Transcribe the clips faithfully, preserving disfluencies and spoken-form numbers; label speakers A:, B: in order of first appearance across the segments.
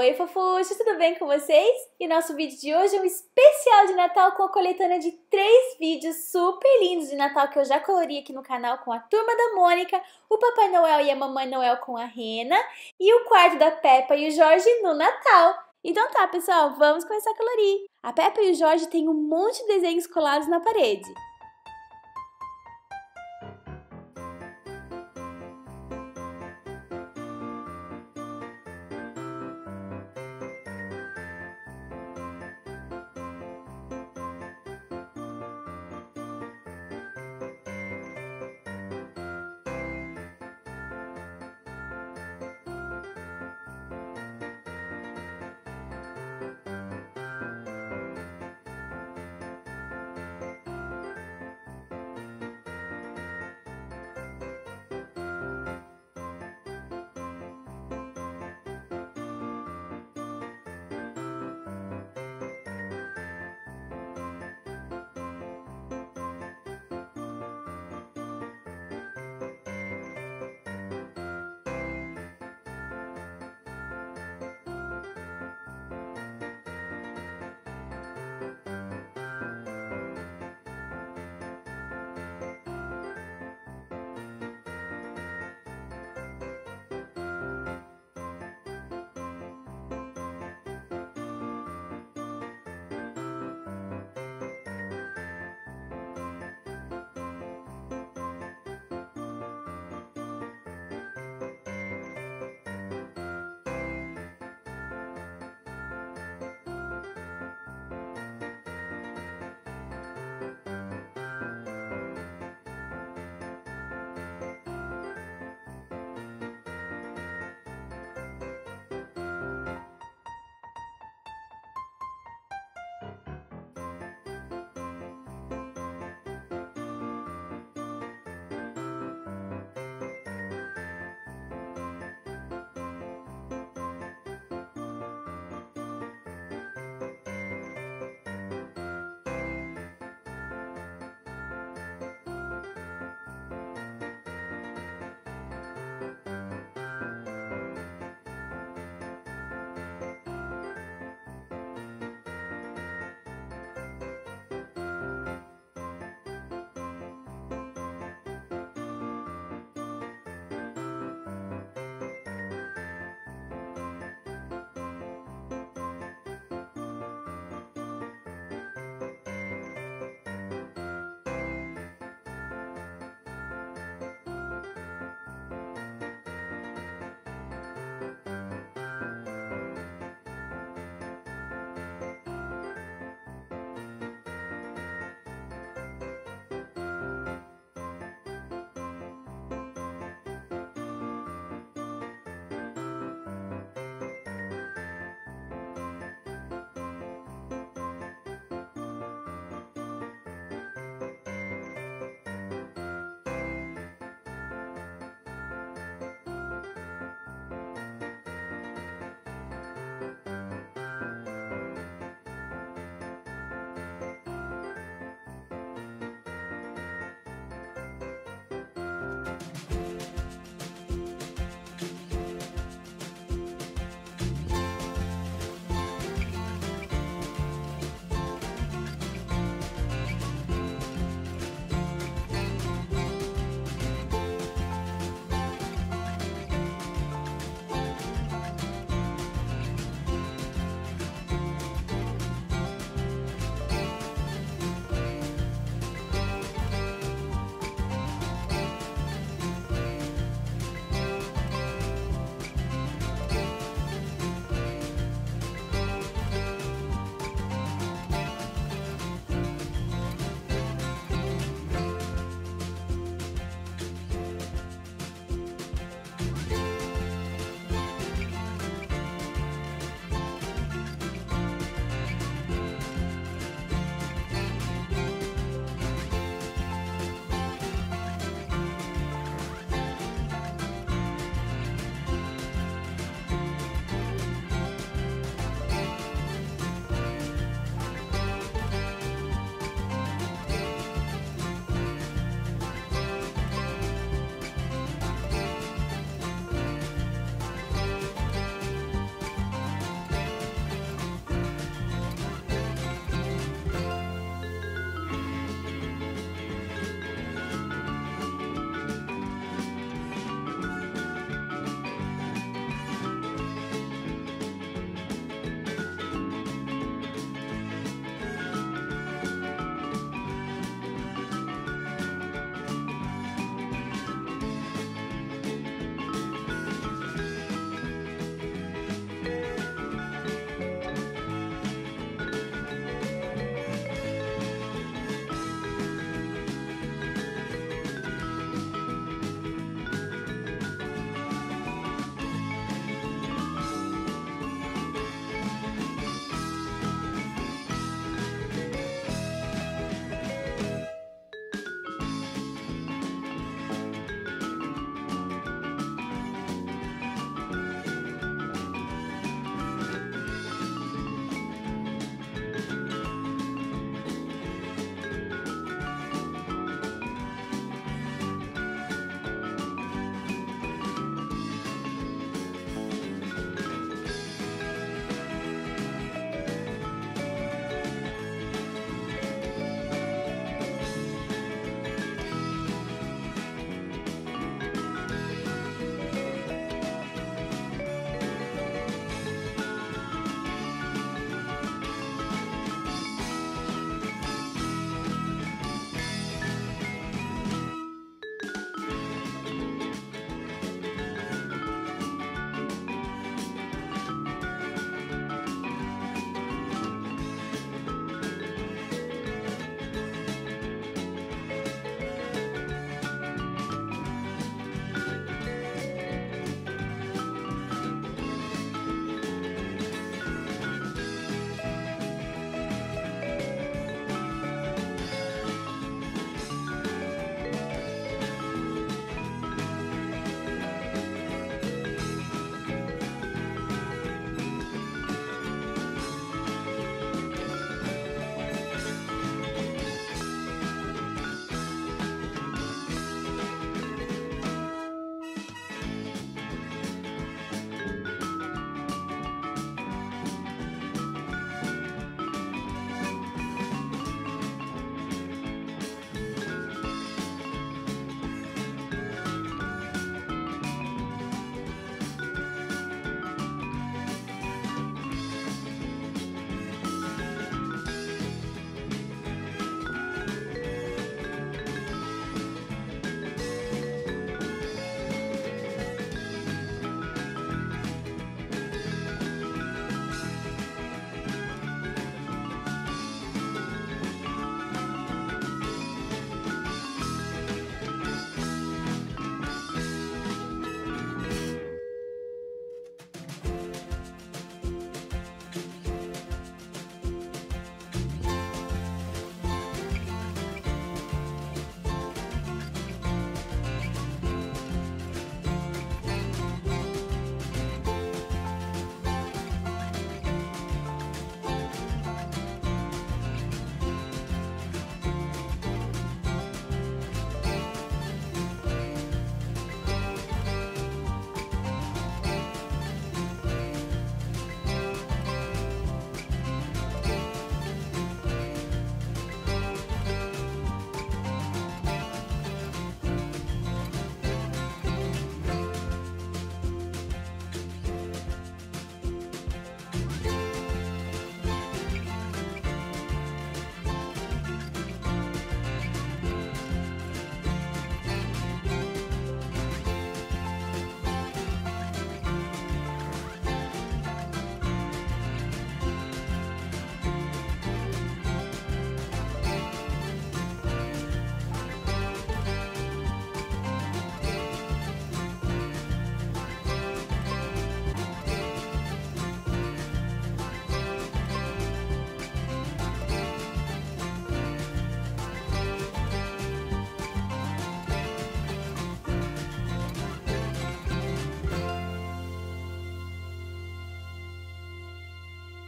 A: Oi, fofuchos, tudo bem com vocês? E nosso vídeo de hoje é um especial de Natal com a coletânea de três vídeos super lindos de Natal que eu já colori aqui no canal com a Turma da Mônica, o Papai Noel e a Mamãe Noel com a Rena e o quarto da Peppa e o Jorge no Natal. Então tá, pessoal, vamos começar a colorir. A Peppa e o Jorge têm um monte de desenhos colados na parede.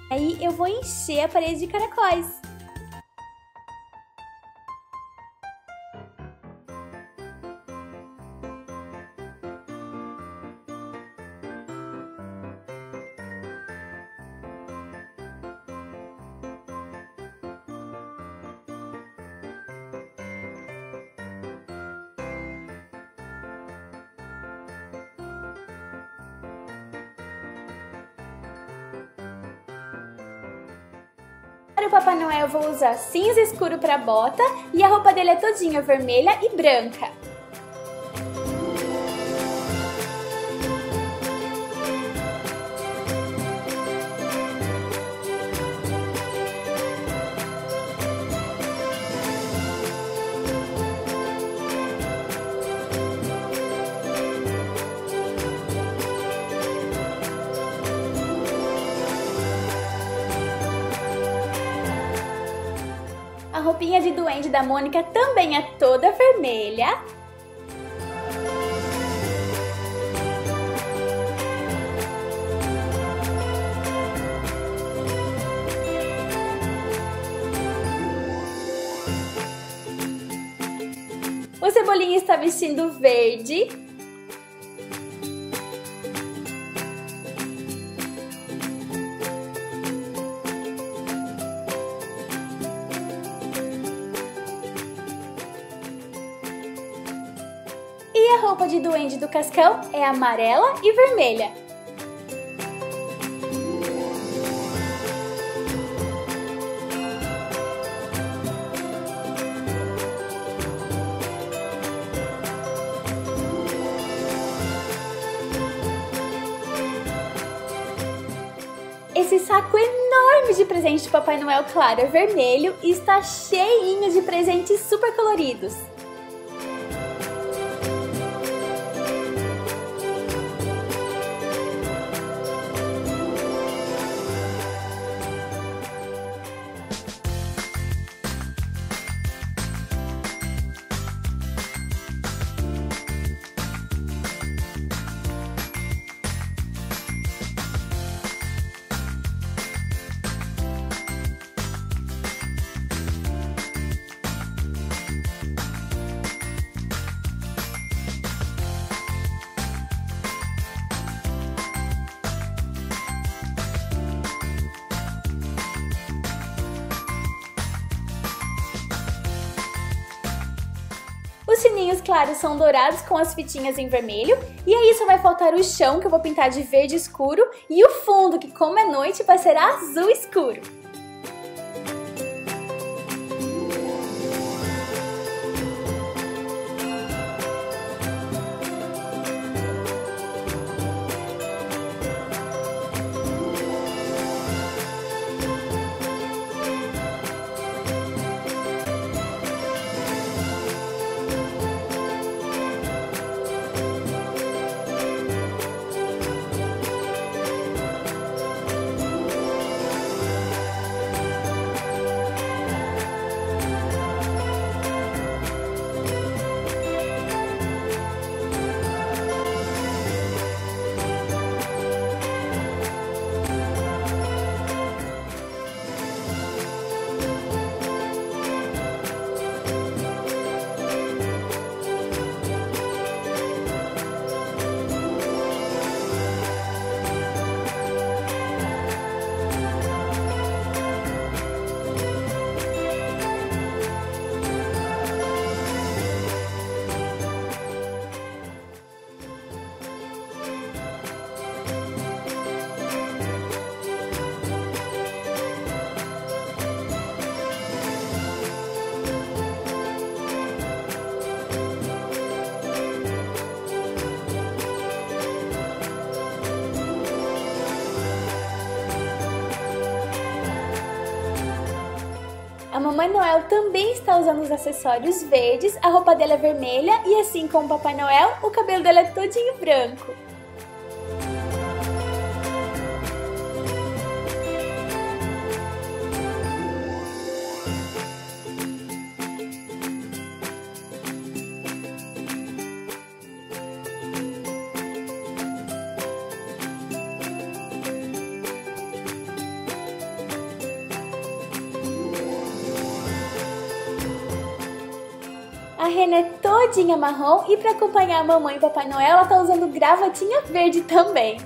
A: Aí eu vou encher a parede de caracóis. Para o Papai Noel eu vou usar cinza escuro para a bota e a roupa dele é todinha vermelha e branca. A roupinha de duende da Mônica também é toda vermelha. O Cebolinha está vestindo verde. E a roupa de duende do Cascão é amarela e vermelha. Esse saco enorme de presente de Papai Noel, claro, é vermelho e está cheinho de presentes super coloridos. Os sininhos claros são dourados com as fitinhas em vermelho. E aí só vai faltar o chão, que eu vou pintar de verde escuro. E o fundo, que como é noite, vai ser azul escuro. A Mamãe Noel também está usando os acessórios verdes, a roupa dela é vermelha e assim como o Papai Noel, o cabelo dela é todinho branco. rena é todinha marrom e para acompanhar a mamãe e o Papai Noel, ela tá usando gravatinha verde também.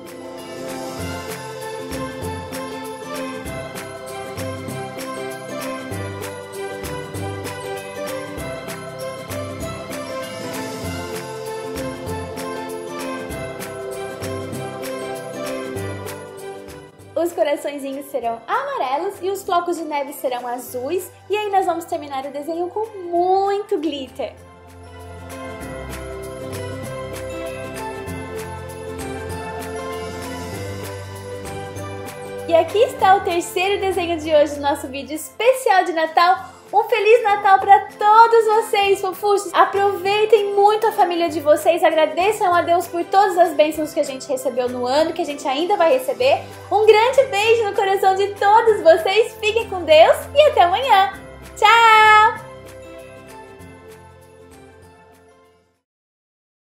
A: Os coraçõezinhos serão amarelos e os flocos de neve serão azuis. E aí nós vamos terminar o desenho com muito glitter. E aqui está o terceiro desenho de hoje do nosso vídeo especial de Natal. Um Feliz Natal para todos vocês, fofuchos! Aproveitem muito a família de vocês, agradeçam a Deus por todas as bênçãos que a gente recebeu no ano, que a gente ainda vai receber. Um grande beijo no coração de todos vocês, fiquem com Deus e até amanhã! Tchau!